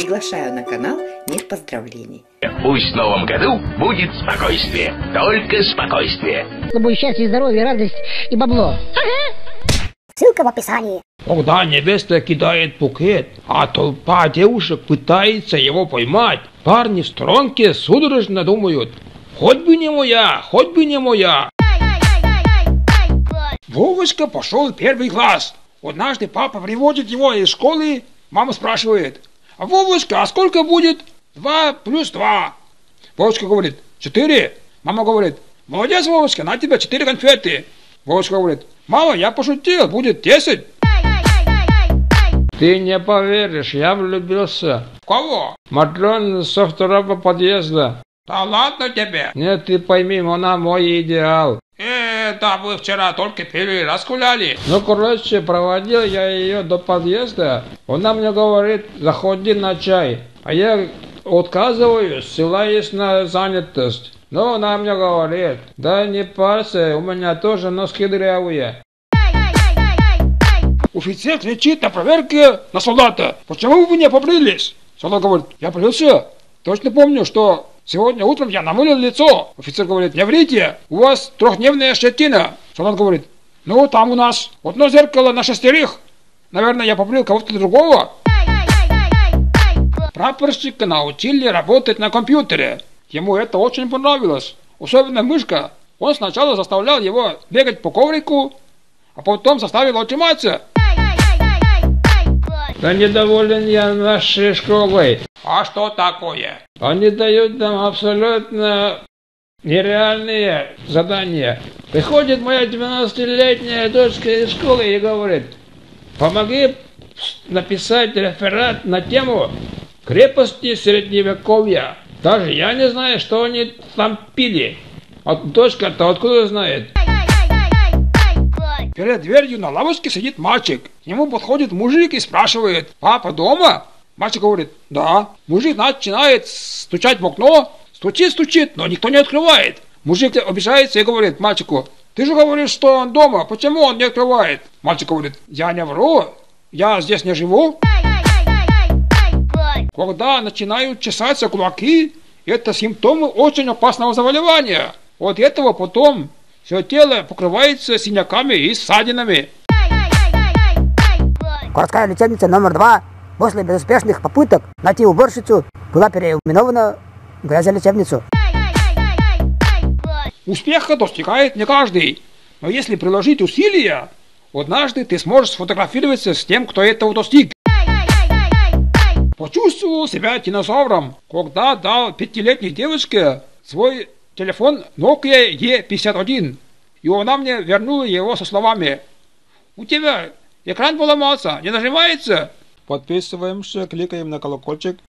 Приглашаю на канал Мир поздравлений. Пусть в новом году будет спокойствие. Только спокойствие. Чтобы счастье, здоровье, радость и бабло. Ссылка в описании. Когда невеста кидает букет, а толпа девушек пытается его поймать, парни в сторонке судорожно думают: хоть бы не моя, хоть бы не моя. Вовочка пошел в 1 класс. Однажды папа приводит его из школы, мама спрашивает: а Вовочка, а сколько будет 2 плюс 2? Вовочка говорит: 4. Мама говорит: молодец, Вовочка, на тебя 4 конфеты. Вовочка говорит: мама, я пошутил, будет 10. Ты не поверишь, я влюбился. В кого? Матрёна со 2-го подъезда. Да ладно тебе? Нет, ты пойми, она мой идеал. Да вы вчера только 1 раз гуляли. Ну, короче, проводил я ее до подъезда. Она мне говорит: заходи на чай. А я отказываюсь, ссылаясь на занятость. Но она мне говорит: да не парься, у меня тоже носки дырявые. Офицер кричит на проверке на солдата: почему вы не побрились? Солдат говорит: я брился. Точно помню, что сегодня утром я намылил лицо. Офицер говорит: не врите, у вас 3-дневная щетина. Солдат говорит: ну там у нас одно зеркало на 6. Наверное, я побрил кого-то другого. Прапорщика научили работать на компьютере. Ему это очень понравилось. Особенно мышка. Он сначала заставлял его бегать по коврику, а потом заставил отжиматься. Да недоволен я нашей школой. А что такое? Они дают нам абсолютно нереальные задания. Приходит моя 12-летняя дочка из школы и говорит: помоги написать реферат на тему крепости средневековья. Даже я не знаю, что они там пили. А дочка-то откуда знает? Перед дверью на лавочке сидит мальчик. К нему подходит мужик и спрашивает: папа дома? Мальчик говорит: да. Мужик начинает стучать в окно. Стучит, но никто не открывает. Мужик обижается и говорит мальчику: ты же говоришь, что он дома, почему он не открывает? Мальчик говорит: я не вру, я здесь не живу. Когда начинают чесаться кулаки, это симптомы очень опасного заболевания. От этого потом все тело покрывается синяками и ссадинами. Городская лечебница номер 2 после безуспешных попыток найти уборщицу была переименована в грязелечебницу. Успеха достигает не каждый, но если приложить усилия, однажды ты сможешь сфотографироваться с тем, кто этого достиг. Почувствовал себя динозавром, когда дал 5-летней девочке свой телефон Nokia E51, и она мне вернула его со словами: у тебя экран поломался, не нажимается. Подписываемся, кликаем на колокольчик.